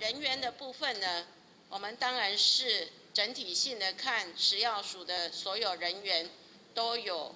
人员的部分呢，我们当然是整体性的看，食药署的所有人员都有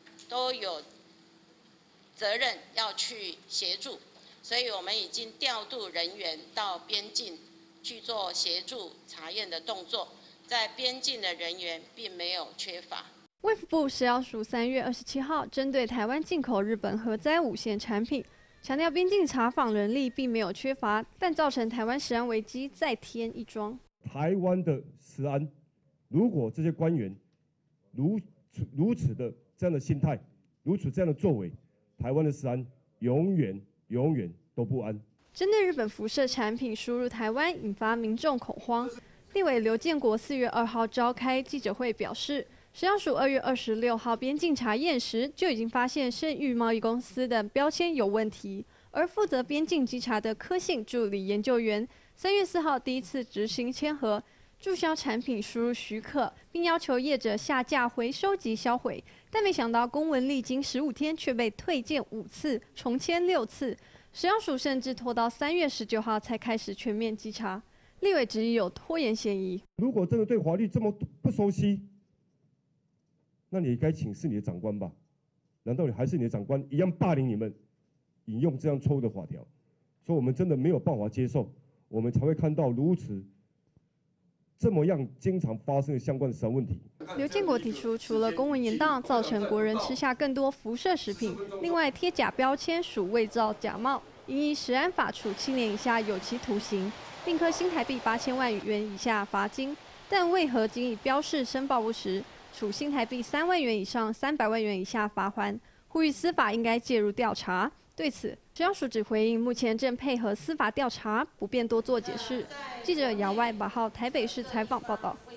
责任要去协助，所以我们已经调度人员到边境去做协助查验的动作，在边境的人员并没有缺乏。 卫福部食药署3月27号针对台湾进口日本核灾5线产品，强调边境查访人力并没有缺乏，但造成台湾食安危机再添一桩。 台湾的食安，如果这些官员如此的这样的心态，如此这样的作为，台湾的食安永远都不安。 针对日本辐射产品输入台湾，引发民众恐慌。立委刘建国4月2号召开记者会表示，食药署2月26号边境查验时，就已经发现圣域贸易公司的标签有问题，而负责边境稽查的科信助理研究员3月4号第一次执行签核，注销产品输入许可，并要求业者下架、回收及销毁。但没想到公文历经15天，却被退件5次，重签6次。食药署甚至拖到3月19号才开始全面稽查。立委质疑有拖延嫌疑。 如果真的对法律这么不熟悉，那你也该请示你的长官吧？难道你还是你的长官一样霸凌你们，引用这样错误的法条？所以我们真的没有办法接受，我们才会看到如此这么样经常发生的相关的食安问题。 刘建国提出，除了公文严当造成国人吃下更多辐射食品，另外贴假标签属伪造假冒，应依食安法处7年以下有期徒刑，并科新台币8000万元以下罚金。但为何仅以标示申报不实，处新台币3万元以上300万元以下罚锾？呼吁司法应该介入调查。对此，食药署只回应目前正配合司法调查，不便多做解释。记者姚外8号台北市采访报道。